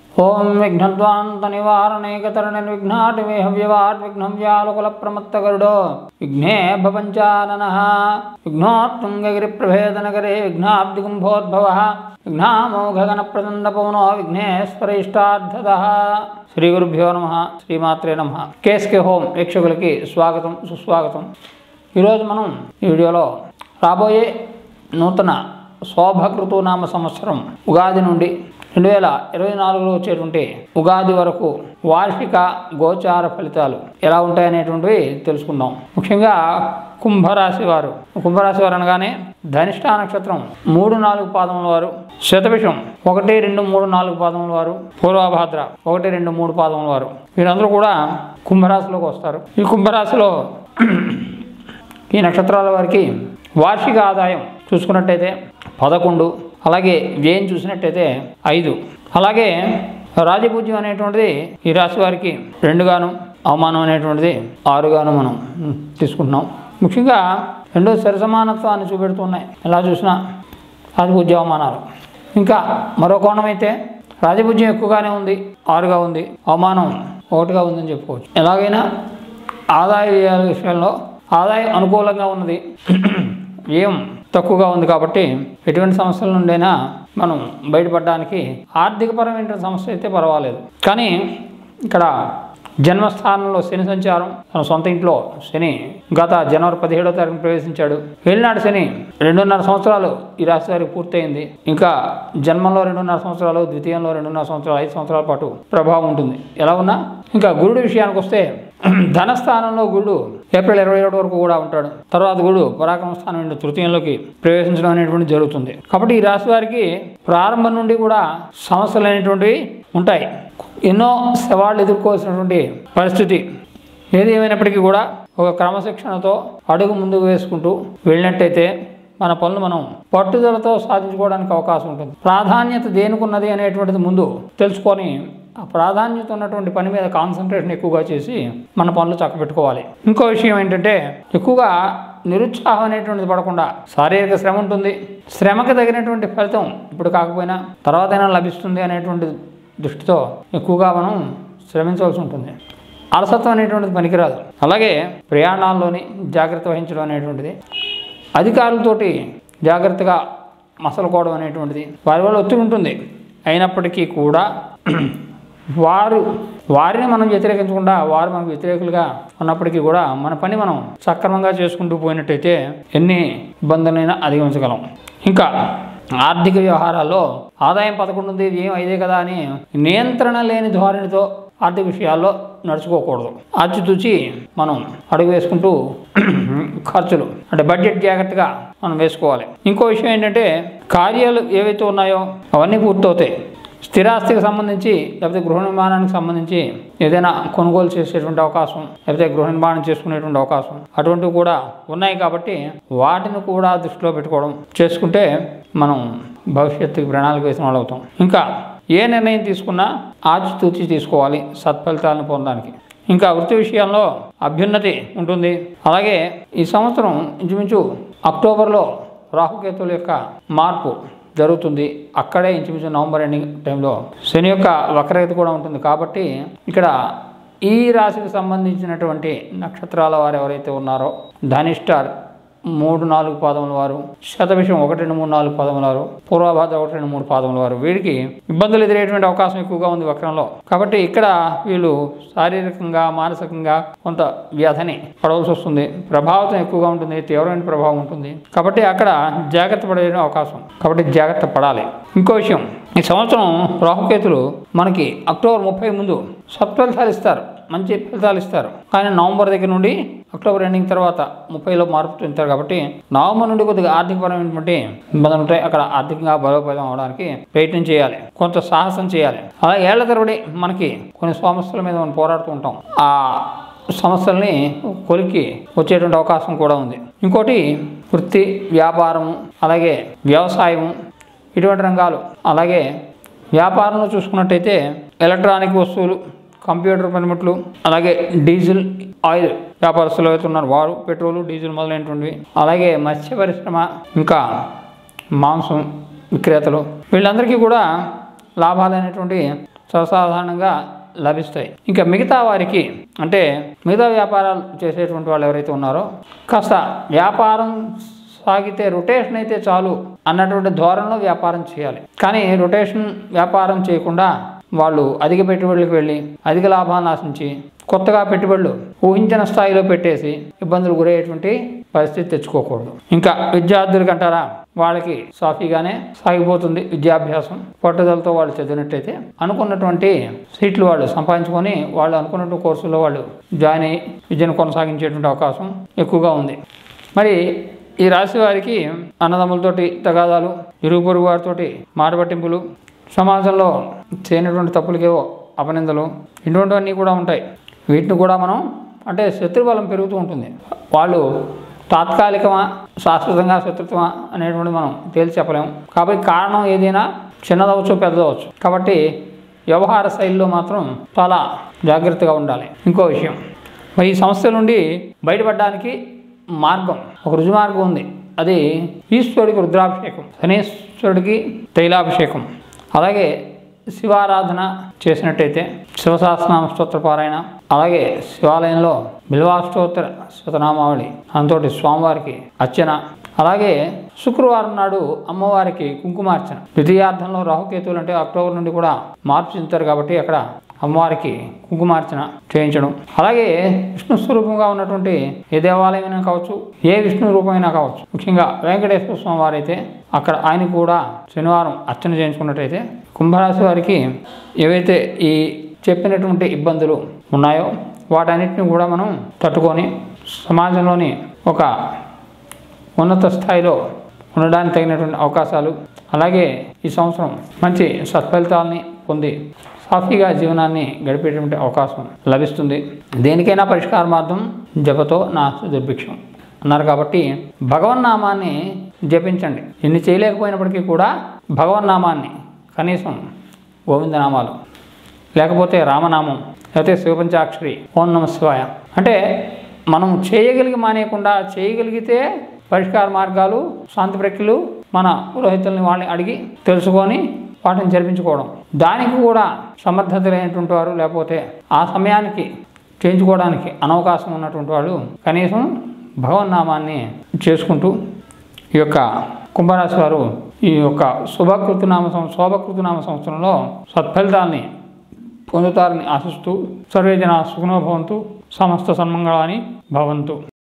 ओं विघ्नद्वान्त निवारणैकतरणनिर्विघ्नाटवे हव्यवाट् विघ्नं व्यालकुलप्रमत्तगरुडो विघ्ने भवञ्चाननः विघ्नोत्तुङ्गगिरिप्रभेदनगरे विघ्नाब्धिकुम्भोद्भवः विघ्नामोघगणप्रचण्डपवनो विघ्नेश्वरेष्टार्थदः श्री गुरुभ्यो नमः श्रीमात्रे नमः केएसके होम వీక్షకులకి స్వాగతం సుస్వాగతం। ఈరోజు మనం ఈ వీడియోలో రాబోయే నూతన శోభకృతు నామ సంవత్సరం ఉగాది నుండి 2024లో వచ్చేటువంటి ఉగాది వరకు వార్షిక గోచార ఫలితాలు ఎలా ఉంటాయనేటువంటివి తెలుసుకుందాం। ముఖ్యంగా కుంభరాశి వారు అనగానే ధనిష్ఠా నక్షత్రం 3-4 పాదముల వారు, శతభిషం 1, 2, 3, 4 పాదముల వారు, పూర్వభాద్ర 1, 2, 3 పాదముల వారు వీరందరూ కూడా కుంభరాశిలోకి వస్తారు। ఈ కుంభరాశిలో ఈ నక్షత్రాల వారికి వార్షిక ఆదాయం చూసుకున్నట్టయితే 11, అలాగే వ్యయం చూసినట్టయితే 5, అలాగే రాజపూజ్యం అనేటువంటిది ఈ రాశి వారికి 2 గాను, అవమానం అనేటువంటిది 6 గాను మనం తీసుకుంటున్నాం। ముఖ్యంగా 2 సరిసమానత్వాన్ని చూపెడుతున్నాయి। ఎలా చూసినా రాజపూజ్య అవమానాలు। ఇంకా మరో కోణం అయితే రాజపూజ్యం ఎక్కువగానే ఉంది, 6గా ఉంది, అవమానం 1గా ఉందని చెప్పుకోవచ్చు। ఎలాగైనా ఆదాయ వ్యయాల విషయంలో ఆదాయం అనుకూలంగా ఉన్నది, వ్యయం తక్కువగా ఉంది కాబట్టి ఎటువంటి సమస్యల నుండైనా మనం బయటపడడానికి ఆర్థికపరమైన సమస్య అయితే పర్వాలేదు। కానీ ఇక్కడ జన్మస్థానంలో శని సంచారం, తన సొంత ఇంట్లో శని గత జనవరి 17వ తారీఖున ప్రవేశించాడు। ఏలినాడు శని 2.5 సంవత్సరాలు ఈ రాశి వారికి పూర్తయింది। ఇంకా జన్మంలో 2.5 సంవత్సరాలు, ద్వితీయంలో 2.5 సంవత్సరాలు, 5 సంవత్సరాల పాటు ప్రభావం ఉంటుంది। ఎలా ఉన్నా ఇంకా గురుడు విషయానికి వస్తే ధనస్థానంలో గురుడు ఏప్రిల్ 27 వరకు కూడా ఉంటాడు। తర్వాత గురుడు పరాక్రమ స్థానం నుండి తృతీయంలోకి ప్రవేశించడం అనేటువంటి జరుగుతుంది। కాబట్టి ఈ రాశి వారికి ప్రారంభం నుండి కూడా సమస్యలు అనేటువంటివి ఉంటాయి, ఎన్నో సవాళ్ళు ఎదుర్కోవాల్సినటువంటి పరిస్థితి। ఏది ఏమైనప్పటికీ కూడా ఒక క్రమశిక్షణతో అడుగు ముందుకు వేసుకుంటూ వెళ్ళినట్టయితే మన పనులు మనం పట్టుదలతో సాధించుకోవడానికి అవకాశం ఉంటుంది। ప్రాధాన్యత దేనికున్నది అనేటువంటిది ముందు తెలుసుకొని ఆ ప్రాధాన్యత ఉన్నటువంటి పని మీద కాన్సన్ట్రేషన్ ఎక్కువగా చేసి మన పనులు చక్కబెట్టుకోవాలి। ఇంకో విషయం ఏంటంటే ఎక్కువగా నిరుత్సాహం అనేటువంటిది పడకుండా శారీరక శ్రమ ఉంటుంది, శ్రమకు తగినటువంటి ఫలితం ఇప్పుడు కాకపోయినా తర్వాతైనా లభిస్తుంది అనేటువంటి దృష్టితో ఎక్కువగా మనం శ్రమించవలసి ఉంటుంది। అలసత్వం అనేటువంటిది పనికిరాదు। అలాగే ప్రయాణాల్లోని జాగ్రత్త వహించడం అనేటువంటిది, అధికారులతోటి జాగ్రత్తగా మసలుకోవడం అనేటువంటిది, వారి వల్ల ఒత్తిడి ఉంటుంది, అయినప్పటికీ కూడా వారిని మనం వ్యతిరేకించకుండా వారు మనకు వ్యతిరేకులుగా ఉన్నప్పటికీ కూడా మన పని మనం సక్రమంగా చేసుకుంటూ పోయినట్టయితే ఎన్ని ఇబ్బందులైనా అధిగమించగలం। ఇంకా ఆర్థిక వ్యవహారాల్లో ఆదాయం 11 ఉంది, వ్యయం 5 కదా అని నియంత్రణ లేని ధోరణితో ఆర్థిక విషయాల్లో నడుచుకోకూడదు। ఆచితూచి మనం అడుగు వేసుకుంటూ ఖర్చులు అంటే బడ్జెట్ జాగ్రత్తగా మనం వేసుకోవాలి। ఇంకో విషయం ఏంటంటే కార్యాలు ఏవైతే ఉన్నాయో అవన్నీ పూర్తవుతాయి। స్థిరాస్తికి సంబంధించి లేకపోతే గృహ నిర్మాణానికి సంబంధించి ఏదైనా కొనుగోలు చేసేటువంటి అవకాశం, లేకపోతే గృహ నిర్మాణం చేసుకునేటువంటి అవకాశం అటువంటివి కూడా ఉన్నాయి కాబట్టి వాటిని కూడా దృష్టిలో పెట్టుకోవడం చేసుకుంటే మనం భవిష్యత్తుకి ప్రణాళిక వేసిన వాళ్ళు అవుతాం। ఇంకా ఏ నిర్ణయం తీసుకున్నా ఆచితూచి తీసుకోవాలి సత్ఫలితాలను పొందడానికి। ఇంకా వృత్తి విషయంలో అభ్యున్నతి ఉంటుంది। అలాగే ఈ సంవత్సరం ఇంచుమించు అక్టోబర్లో రాహుకేతువుల యొక్క మార్పు జరుగుతుంది, అక్కడే ఇంచుమించు నవంబర్ ఎండింగ్ టైంలో శని యొక్క వక్రగతి కూడా ఉంటుంది। కాబట్టి ఇక్కడ ఈ రాశికి సంబంధించినటువంటి నక్షత్రాల వారు ఎవరైతే ఉన్నారో ధనిష్ఠ 3-4 పాదముల వారు, శతభిషం 1, 2, 3, 4 పాదముల వారు, పూర్వభాద్ర 1, 2, 3 పాదముల వారు వీరికి ఇబ్బందులు ఎదురయ్యేటువంటి అవకాశం ఎక్కువగా ఉంది వక్రంలో। కాబట్టి ఇక్కడ వీళ్ళు శారీరకంగా మానసికంగా కొంత వ్యాధిని పడవలసి వస్తుంది, ప్రభావితం ఎక్కువగా ఉంటుంది, తీవ్రమైన ప్రభావం ఉంటుంది। కాబట్టి అక్కడ జాగ్రత్త పడే అవకాశం, కాబట్టి జాగ్రత్త పడాలి। ఇంకో విషయం, ఈ సంవత్సరం రాహుకేతులు మనకి అక్టోబర్ 30 ముందు సత్ఫలితాలు ఇస్తారు, మంచి ఫలితాలు ఇస్తారు। కానీ నవంబర్ దగ్గర నుండి అక్టోబర్ ఎండింగ్ తర్వాత 30లో మార్పు చెందుతారు। కాబట్టి నవంబర్ నుండి కొద్దిగా ఆర్థికపరమైనటువంటి ఇబ్బందులు ఉంటాయి, అక్కడ ఆర్థికంగా బలోపేతం అవడానికి ప్రయత్నం చేయాలి, కొంత సాహసం చేయాలి। అలా ఏళ్ల తరబడి మనకి కొన్ని సమస్యల మీద మనం పోరాడుతూ ఉంటాం, ఆ సమస్యల్ని కొలికి వచ్చేటువంటి అవకాశం కూడా ఉంది। ఇంకోటి వృత్తి వ్యాపారము, అలాగే వ్యవసాయము ఇటువంటి రంగాలు, అలాగే వ్యాపారంలో చూసుకున్నట్టయితే ఎలక్ట్రానిక్ వస్తువులు, కంప్యూటర్ పనిముట్లు, అలాగే డీజిల్ ఆయిల్ వ్యాపారస్తులు అయితే ఉన్నారు వారు పెట్రోల్ డీజిల్ మొదలైనటువంటివి, అలాగే మత్స్య పరిశ్రమ, ఇంకా మాంసం విక్రేతలు వీళ్ళందరికీ కూడా లాభాలు అనేటువంటి సర్వసాధారణంగా లభిస్తాయి. ఇంకా మిగతా వారికి అంటే మిగతా వ్యాపారాలు చేసేటువంటి వాళ్ళు ఎవరైతే ఉన్నారో కాస్త వ్యాపారం సాగితే రొటేషన్ అయితే చాలు అన్నటువంటి ధోరణిలో వ్యాపారం చేయాలి. కానీ రొటేషన్ వ్యాపారం చేయకుండా వాళ్ళు అధిక పెట్టుబడులకు వెళ్ళి అధిక లాభాన్ని ఆశించి కొత్తగా పెట్టుబడులు ఊహించిన స్థాయిలో పెట్టేసి ఇబ్బందులు గురయ్యేటువంటి పరిస్థితి తెచ్చుకోకూడదు. ఇంకా విద్యార్థులకి అంటారా, వాళ్ళకి సాఫీగానే సాగిపోతుంది విద్యాభ్యాసం. పట్టుదలతో వాళ్ళు చదివినట్టయితే అనుకున్నటువంటి సీట్లు వాళ్ళు సంపాదించుకొని వాళ్ళు అనుకున్నటువంటి కోర్సుల్లో వాళ్ళు జాయిన్ అయ్యి విద్యను కొనసాగించేటువంటి అవకాశం ఎక్కువగా ఉంది. మరి ఈ రాశి వారికి అన్నదమ్ములతోటి తగాదాలు, ఇరుగు పొరుగు వారితోటి మాటపట్టింపులు, సమాజంలో చేయనటువంటి తప్పులకేవో అపనిందలు, ఇటువంటివన్నీ కూడా ఉంటాయి. వీటిని కూడా మనం అంటే శత్రుబలం పెరుగుతూ ఉంటుంది. వాళ్ళు తాత్కాలికమా శాశ్వతంగా శత్రుత్వమా అనేటువంటి మనం తేల్చి చెప్పలేము. కాబట్టి కారణం ఏదైనా చిన్నదవచ్చు పెద్దదవచ్చు. కాబట్టి వ్యవహార శైలిలో మాత్రం చాలా జాగ్రత్తగా ఉండాలి. ఇంకో విషయం, మరి ఈ సమస్య నుండి బయటపడడానికి మార్గం, ఒక రుజు మార్గం ఉంది. అది ఈశ్వరుడికి రుద్రాభిషేకం, శనీశ్వరుడికి తైలాభిషేకం, అలాగే శివారాధన చేసినట్టయితే శివసహస్రనామ స్తోత్ర పారాయణ, అలాగే శివాలయంలో బిల్వాష్టోత్తర శతనామావళి అంతోటి స్వామివారికి అర్చన, అలాగే శుక్రవారం నాడు అమ్మవారికి కుంకుమార్చన. ద్వితీయార్థంలో రాహుకేతువులు అంటే అక్టోబర్ నుండి కూడా మార్పు చెందుతారు కాబట్టి అక్కడ అమ్మవారికి కుంకుమార్చన చేయించడం. అలాగే విష్ణు స్వరూపంగా ఉన్నటువంటి ఏ దేవాలయమైనా కావచ్చు, ఏ విష్ణు రూపమైనా కావచ్చు, ముఖ్యంగా వెంకటేశ్వర స్వామి వారైతే అక్కడ ఆయన కూడా శనివారం అర్చన చేయించుకున్నట్టయితే కుంభరాశి వారికి ఏవైతే ఈ చెప్పినటువంటి ఇబ్బందులు ఉన్నాయో వాటన్నిటిని కూడా మనం తట్టుకొని సమాజంలోని ఒక ఉన్నత స్థాయిలో ఉండడానికి తగినటువంటి అవకాశాలు, అలాగే ఈ సంవత్సరం మంచి సత్ఫలితాలని పొంది సాఫీగా జీవనాన్ని గడిపేటువంటి అవకాశం లభిస్తుంది. దేనికైనా పరిష్కార మార్గం జపతో నా దుర్భిక్షం అన్నారు. కాబట్టి భగవన్నామాన్ని జపించండి. ఎన్ని చేయలేకపోయినప్పటికీ కూడా భగవన్నామాన్ని కనీసం గోవిందనామాలు, లేకపోతే రామనామం, లేకపోతే శివపంచాక్షరి, ఓం నమ శివాయ అంటే మనం చేయగలిగి మానేయకుండా చేయగలిగితే పరిష్కార మార్గాలు, శాంతి ప్రక్రియలు మన పురోహితుల్ని వాళ్ళని అడిగి తెలుసుకొని వాటిని జరిపించుకోవడం. దానికి కూడా సమర్థత లేనటువంటి వారు, లేకపోతే ఆ సమయానికి చేయించుకోవడానికి అనవకాశం ఉన్నటువంటి వాళ్ళు కనీసం భగవన్నామాన్ని చేసుకుంటూ ఈ యొక్క కుంభరాశి వారు ఈ యొక్క శోభకృతనామ సంవత్సరంలో సత్ఫలితాన్ని పొందుతారని ఆశిస్తూ సర్వే జనా సుఖినో భవంతు, సమస్త సన్మంగళాని భవంతు.